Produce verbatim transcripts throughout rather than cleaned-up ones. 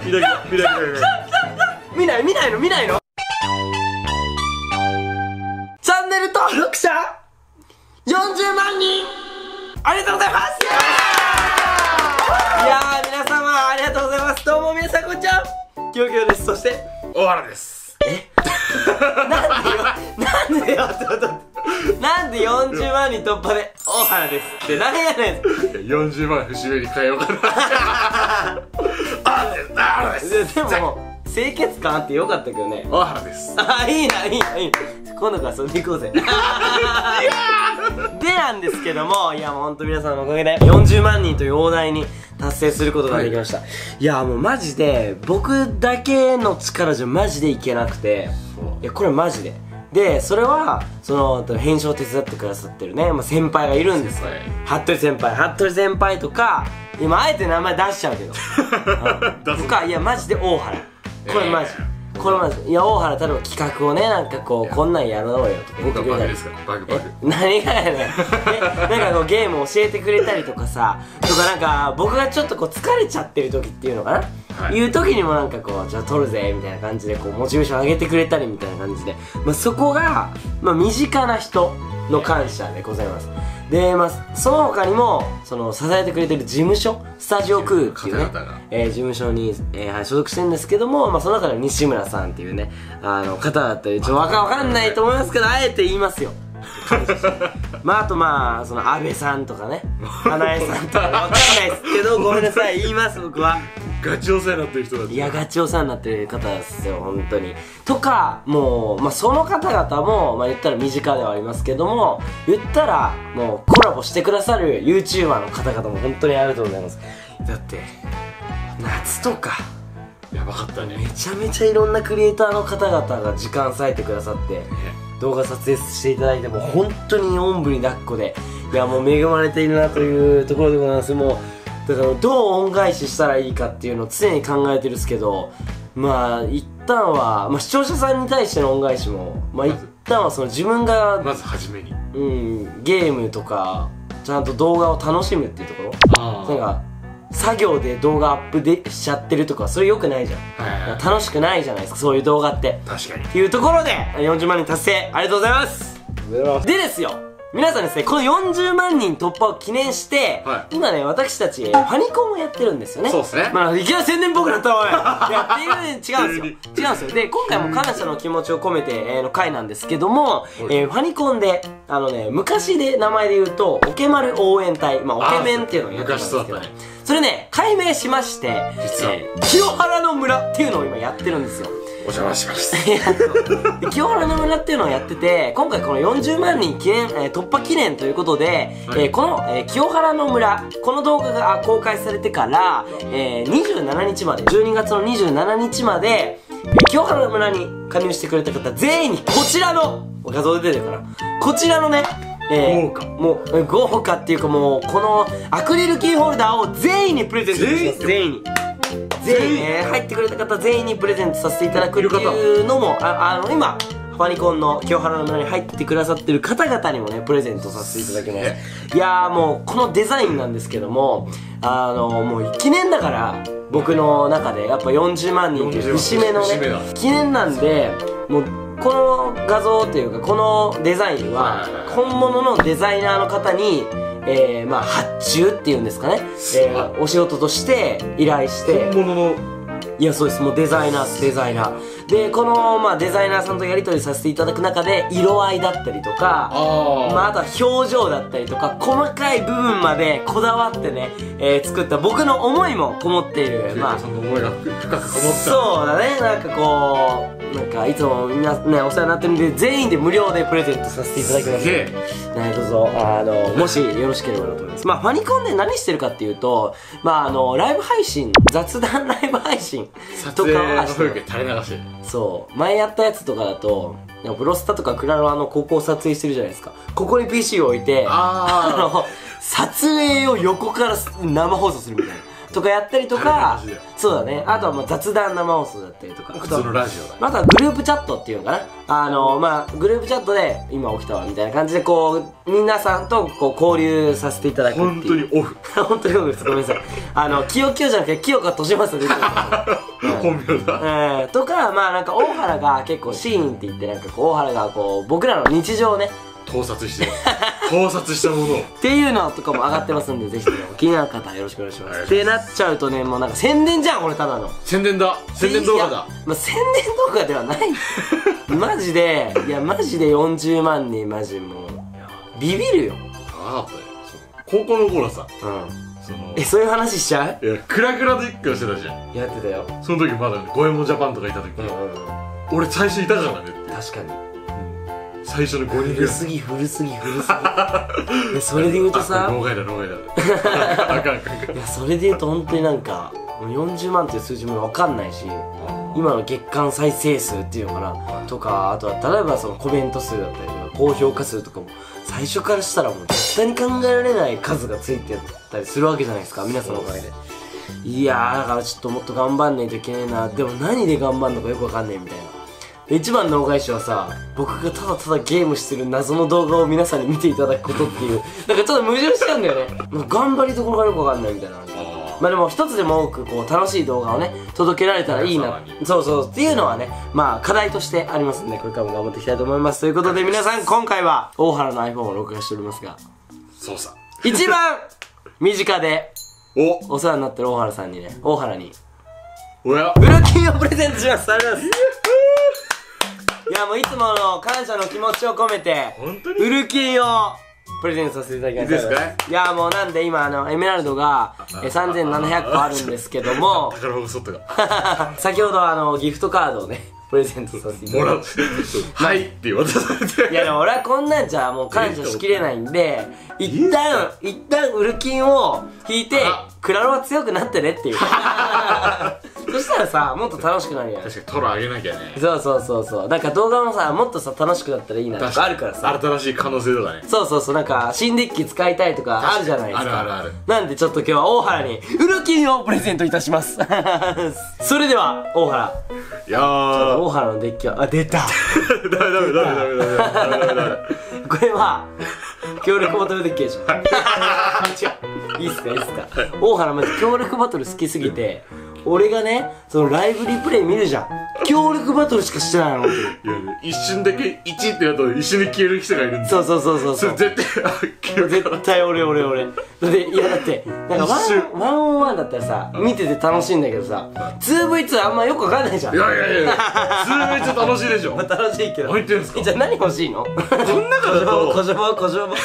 見ない見ない見ない見ないの見ないの。チャンネル登録者よんじゅうまんにんありがとうございます。いやー皆様ありがとうございます。どうも皆さんこんにちは、キヨキヨです。そして大原です。 えなんでよなんでよってことなんでよんじゅうまんにん突破で大原ですって何やねん。 よんじゅうまん節目に変えようかな。あです大原です。 でも清潔感あってよかったけどね。 大原です。 あ、いいないいないいな。今度からそれで行こうぜ。でなんですけども、いやもうほんと皆さんのおかげでよんじゅうまんにんという大台に達成することができました。はい、いやもうマジで僕だけの力じゃマジでいけなくて、いやこれマジでで、それはその編集を手伝ってくださってるね、まあ、先輩がいるんですよ。服部先輩服部先輩とか、今あえて名前出しちゃうけどとか、いやマジで大原、これマジ、えー、これマジ、いや大原、例えば企画をね、なんかこうこんなんやろうよとか言ってくれたり。ですからバグバグ何がやねん。なんかこうゲーム教えてくれたりとかさ、とかなんか僕がちょっとこう疲れちゃってる時っていうのかな、はい、いう時にもなんかこうじゃあ撮るぜみたいな感じでこうモチベーション上げてくれたりみたいな感じで、まあ、そこが、まあ、身近な人の感謝でございます。で、まあ、その他にもその支えてくれてる事務所、スタジオクーっていうね、えー、事務所に、えー、所属してるんですけども、まあ、その中で西村さんっていうね、あの方だったり、ちょっとわかわかんないと思いますけど、あえて言いますよ。まああとまあその安倍さんとかね、花江さんとかわかんないですけど、ごめんなさい、言います僕は。 ガチお世話になってる人だって。 いやガチお世話になってる方ですよ本当に。とかもう、まあ、その方々もまあ言ったら身近ではありますけども、言ったらもうコラボしてくださる YouTuber の方々も本当にありがとうございます。だって夏とかやばかったね。 めちゃめちゃいろんなクリエイターの方々が時間割いてくださって、ね、動画撮影していただいて、も本当におんぶに抱っこで、いやもう恵まれているなというところでございます。もうだからどう恩返ししたらいいかっていうのを常に考えてるんですけど、まあ一旦は、まあ、視聴者さんに対しての恩返しも、まあ一旦はその自分がまず初めに、 うん、ゲームとかちゃんと動画を楽しむっていうところ、あなんか作業で動画アップでしちゃってるとか、それ良くないじゃん、はいはい、楽しくないじゃないですかそういう動画って。 確かにっていうところでよんじゅうまんにん達成ありがとうございます。でですよ皆さんですね、このよんじゅうまんにん突破を記念して、はい、今ね私たちファニコンをやってるんですよね。 そうですね。 まあいきなり宣伝っぽくなったわおいやっていう違うんですよ違うんですよ。で今回も感謝の気持ちを込めて、えー、の回なんですけども、えー、ファニコンであのね昔で名前で言うとオケマル応援隊、まあオケメンっていうのをやってたんですけど、ね、それね改名しまして、実は、えー、清原の村っていうのを今やってるんですよ。 お邪魔します。 清原の村っていうのをやってて、今回このよんじゅうまんにん記念、えー、突破記念ということで、はい、えー、この、えー、清原の村、この動画が公開されてから、えー、にじゅうしちにちまで、じゅうにがつのにじゅうしちにちまで、えー、清原の村に加入してくれた方全員にこちらの画像で出てるかな、こちらのね、えー、 豪華もう豪華っていうかもうこのアクリルキーホルダーを全員にプレゼントします。全員に全員ね、入ってくれた方全員にプレゼントさせていただくっていうのも、あ、あの今ファニコンの清原の村に入ってくださってる方々にもねプレゼントさせていただきます。いやーもうこのデザインなんですけども、あのもう記念だから僕の中でやっぱよんじゅうまんにんっていう節目のね記念なんで、もうこの画像というかこのデザインは本物のデザイナーの方にえー、まあ発注っていうんですかね、えー、お仕事として依頼して、 本物の、 いやそうです、もうデザイナーですデザイナーで、この、まあ、デザイナーさんとやり取りさせていただく中で色合いだったりとか、あ,、まあ、あとは表情だったりとか細かい部分までこだわってね、えー、作った僕の思いもこもっている、 まあその思いが深くこもった、 そうだね、なんかこうなんかいつもみんなねお世話になってるんで全員で無料でプレゼントさせていただきますね。どうぞあのもしよろしければなと思います。まあファニコンで何してるかっていうと、まああのライブ配信、雑談ライブ配信とかは撮影の風景垂れ流し、 そう前やったやつとかだとブロスタとかクラロワの高校撮影してるじゃないですか。ここに ピーシー を置いてあの撮影を横から生放送するみたいな。 とかやったりとかあれマジでそうだね。あとはまあ雑談生放送だったりとか普通のラジオだ。 またグループチャットっていうのかな、あのまあグループチャットで今起きたわみたいな感じでこう皆さんとこう交流させていただくっていう。 本当にオフ本当にオフです。ごめんなさい。あの清清じゃなくて清川利正で言ってる本名だ。 うんとかまあなんか大原が結構シーンって言ってなんかこう大原がこう僕らの日常をね盗撮してる盗撮したものをっていうのとかも上がってますんでぜひ気になる方はよろしくお願いしますってなっちゃうとねもうなんか宣伝じゃん俺ただの宣伝だ宣伝動画だ。 いやまあ、宣伝動画ではないマジでいやマジでよんじゅうまんにんマジもうビビるよ。 ああったよ。高校の頃さうんそのえそういう話しちゃう。 いやクラクラで一回してたじゃん。 やってたよ。 その時まだ五右衛門ジャパンとかいた時、 うんうんうん俺最初いたからねって。 確かに最初のごにんぐらい古すぎ古すぎ古すぎそれで言うとさ老害だ老害だあかんあかんあかん。 いやそれで言うと本当になんかもうよんじゅうまんっていう数字も分かんないし今の月間再生数っていうのかなとかあとは例えばそのコメント数だったりとか高評価数とかも最初からしたらもう絶対に考えられない数がついてたりするわけじゃないですか皆さんのおかげで。いやーだからちょっともっと頑張んないといけないな。でも何で頑張るのかよく分かんないみたいな。一番のお返しはさ僕がただただゲームしてる謎の動画を皆さんに見ていただくことっていうなんかちょっと矛盾しちゃうんだよね。なんか頑張りどころがよくわかんないみたいな。まあでも一つでも多くこう楽しい動画をね届けられたらいいなそうそうっていうのはねまあ課題としてありますんでこれからも頑張っていきたいと思います。ということで皆さん今回は大原の iPhone を録画しておりますがそうさ一番身近でおお世話になってる大原さんにね大原におやウルキンをプレゼントします。ありがとうございます。いやもういつもの感謝の気持ちを込めて本当にウルキンをプレゼントさせていただきます。 いいですか。 いやもうなんで今あのエメラルドがえさんぜんななひゃっこあるんですけども宝箱ソットが先ほどあのギフトカードをねプレゼントさせていただきもらっますてはいって渡されていやでも俺はこんなんじゃもう感謝しきれないんで一旦一旦ウルキンを引いてクラロは強くなってねっていうそしたらさもっと楽しくなるやん。 確かにトロあげなきゃね。 そうそうそうそうなんか動画もさもっとさ楽しくなったらいいなとかあるからさ新しい可能性とかね。 そうそうそうなんか新デッキ使いたいとかあるじゃないですか。 あるあるある。 なんでちょっと今日は大原にウルキンをプレゼントいたしますそれでは大原いやー大原のデッキはあ出たダメダメダメダメダメダメダメダメこれは協力バトルデッキでしょ違ういいっすかいいっすか大原マジ協力バトル好きすぎて俺がねそのライブリプレイ見るじゃん協力バトルしかしてないの。 いや一瞬だけいちってやると一緒に消える人がいるんだ。 そうそうそうそうそれ絶対あ絶対俺俺俺でいやだってなんかワ一瞬ンワンオンワンだったらさ見てて楽しいんだけどさ ツーブイツー あんまよくわかんないじゃん。 いやいやいやずーめっちゃ楽しいでしょ。 まあ楽しいけど入ってるんですか。 えじゃあ何欲しいの。ここん中だと小島小島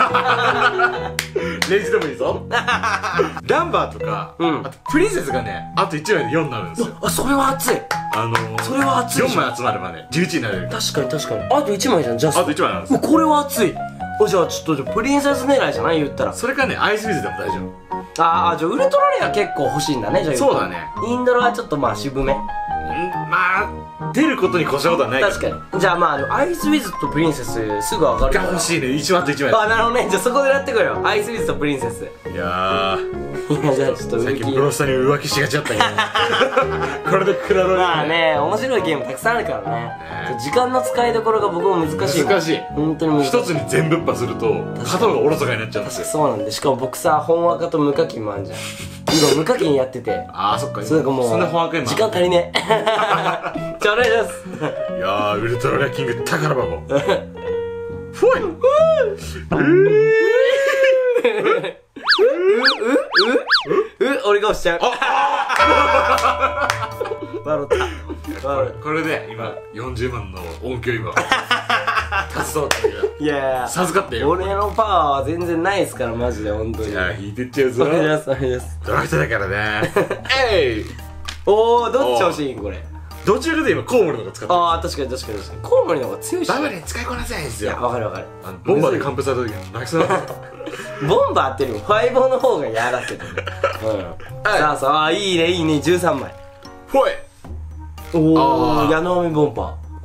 レジでもいいぞランバーとか、 うんあとプリンセスがねあといちまいでよんになるんですよ。 あそれは熱い。 あのー、 それは熱いじゃんよんまい集まればねじゅういちになれる。 確かに確かにあといちまいじゃんジャスト。 あといちまいなんですよ。 もうこれは熱い。おじゃあちょっとじゃあプリンセス狙いじゃない言ったら。 それかねアイスウィズでも大丈ああじゃあウルトラレア結構欲しいんだねじゃあ。 夫。そうだね。 インドロはちょっとまあ渋め。 んまあ出ることに越したことはないけど。 確かに。じゃあまあでもアイスウィズとプリンセスすぐ上がるが欲しいね。いちまんといちまい。 あなるほどね。じゃあそこでやってこいよアイスウィズとプリンセス。 いやーいやじゃあちょっと最近ブロスターに浮気しがちだったけどこれでクラロまあね面白いゲームたくさんあるからね。 ね時間の使いどころが僕も難しいもん。 難しい。 本当に難しい。 一つに全部っ破すると片方がおろそかになっちゃうんですよ。 そうなんでしかも僕さ本若と無課金もあるじゃん。今無課金やっててああそっか。 それがもうそんな本赤いもん時間足りねえちょお願いしますいやーウルトラレアキング宝箱ふいう俺が押しちゃう。笑った笑っこれで今よんじゅうまんの音響今達そうだけどた。いやいや授かってよ。 俺のパワーは全然ないですからマジで本当に。 じゃあ引いてっちゃうぞ。 お願いしますお願いします。 ドラフトだからねえいおおどっち欲しいんこれ。 どちらかで今コウモリの方が使ってる。 ああ確かに確かに確かにコウモリの方が強いし。 バブルに使いこなせないんですいやよ。 わかるわかる。 あのボンバーで完封された時に泣きそうになったボンバーっていうよりもファイボーの方がやらせてる。うんさあさあいいねいいねじゅうさんまい。 ほいおあーお矢野目ボンバー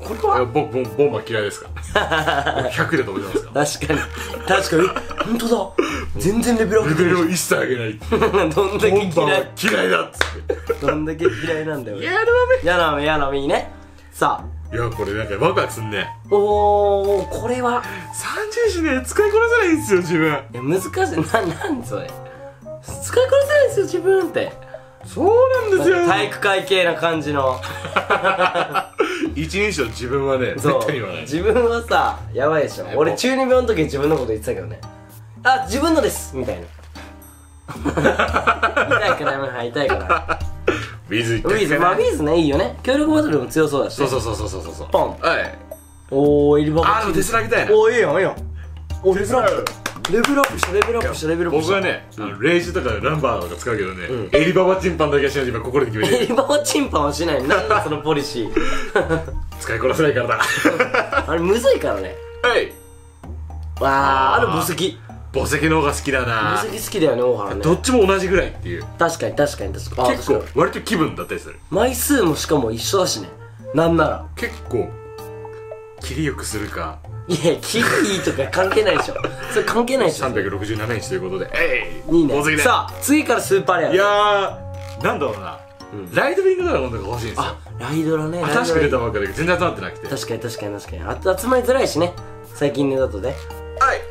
これは僕ボンボンバー嫌いですからひゃくで止めてますか確かに確かに本当だ全然レベルアップレベルを一切上げないどんだけボンバー嫌いは嫌いだっつってどんだけ嫌いなんだよ俺やだやなめやなめいいねさめいやこれなんかワクワクすんねあおーこれはさんじゅうしね使いこなせないんですよ自分いや難しいななんそれ使いこなせないですよ自分ってそうなんですよ体育会系な感じの一人称自分はね絶そう対に言わない自分はさやばいでしょえ俺中二病の時自分のこと言ってたけどねあ自分のですみたいな痛いからやめはい痛いからウィズウィズまあウィズねいいよね協力バトルも強そうだしそうそうそうそうそうそうポンはいおーエリババあーでもテスラ上げたいなおーいいよいいよおレベルアップレベルアップしたレベルアップしたレベルアップした僕はねあのレイジとかランバーとか使うけどねエリババチンパンだけはしないと今心で決めてるエリババチンパンはしないなんだそのポリシー使いこなせないからだあれむずいからねはいわあああーの墓石墓石の方が好きだな墓石好きだよね大原ねどっちも同じぐらいっていう確かに確かに確かにあ結構確かに割と気分だったりする枚数もしかも一緒だしねなんなら結構切りよくするかいやキリいいとか関係ないでしょそれ関係ないでしょさんびゃくろくじゅうななインチということでえいいいね宝石でさあ次からスーパーレアいやーなんだろうなライトビングドラゴンとか欲しいんですよあライドラね新しく出たライばっかりで全然集まってなくてドラ確かに確かに確かにあ集まりづらいしね最近ねだとねはい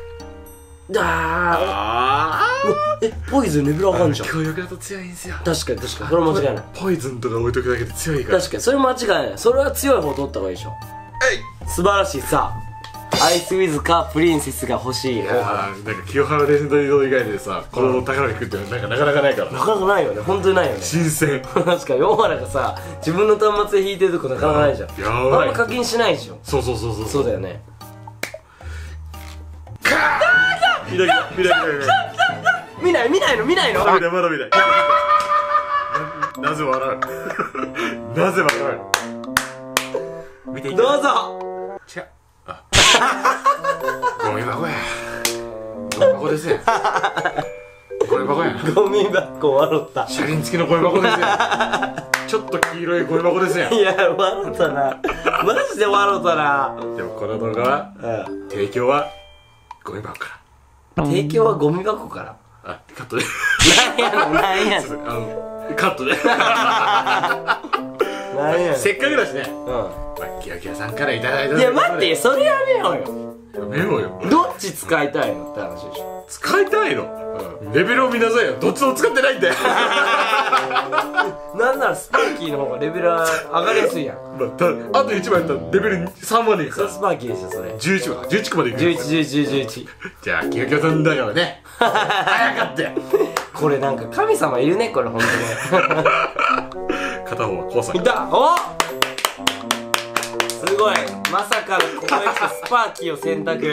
ああーえポイズンレベル上がんじゃん強力だと強いんですよ確かに確かにそれは間違いないポイズンとか置いとくだけで強いから確かにそれ間違いないそれは強い方取った方がいいでしょ素晴らしいさアイスウィズかプリンセスが欲しいいやーなんか清原レジェンドリード以外でさこの宝が来るってなんかなかなかないからなかなかないよね本当にないよね新鮮確かに大原がさ自分の端末で弾いてるとこなかなかないじゃんやばいあんま課金しないでしょそうそうそうそうそうだよね見ない見ない見ない見ない見ないの見ないのまだ見ないまだ見ないななぜ笑うなぜ笑う見ていいどうぞ違うあゴミ箱やゴミ箱ですよゴミ箱やゴミ箱笑った車輪付きのゴミ箱ですよちょっと黄色いゴミ箱ですよいや笑ったなマジで笑ったなでもこの動画はうん提供はゴミ箱か提供はゴミ箱かららあカットでなんやのなんやのあのカットでなんやせっかくだしねのまあキラキラさんからいただいたうんいや待ってそれやめようよやめようよどっち使いたいのって話でしょ使いたいのレベルを見なさいよどっちも使ってないんだよなんならスパーキーの方がレベル上がりやすいやんまあたあといちまいやったらレベルさんまでいくからそれスパーキーでしょそれじゅういちまじゅういちこまでいくじゅういち、じゅういち、じゅういちじゃあキラキラさんだからね早かったよこれなんか神様いるねこれほんとに片方はコウさんいたおすごいまさかのここへ来てスパーキーを選択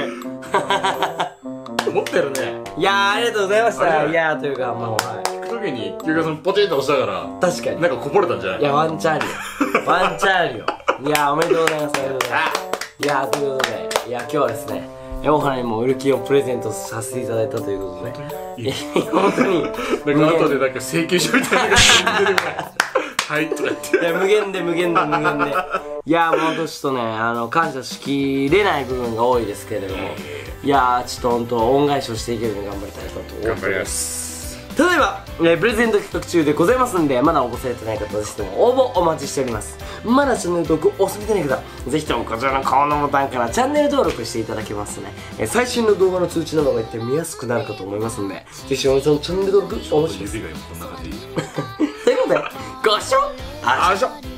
持ってるねいやーありがとうございましありがとうたいやーというかもう、は聞く時にキラキラさんポチッと押したからい、確かになんかこぼれたんじゃないいやワンチャンあるよワンチャンあるよいやーおめでとうございますありがとうございますいやーということでいや今日はですね大原にもウルキをプレゼントさせていただいたということでいいや本当になんか後でなんか請求書みたいなのが出てこないはいとか言っていや無限で無限で無限でいやもうほんとちょっとねあの感謝しきれない部分が多いですけれどもいやちょっとほんと恩返しをしていけるように頑張りたいなと思っております頑張ります例えば、えープレゼント企画中でございますんでまだ応募されてない方ぜひとも応募お待ちしておりますまだチャンネル登録お済みでない方ぜひともこちらの顔のボタンからチャンネル登録していただけますね、えー最新の動画の通知などがいって見やすくなるかと思いますんでぜひおみさんのチャンネル登録お待ちしてます指が今こんな感じということでご視聴ありがとうございました。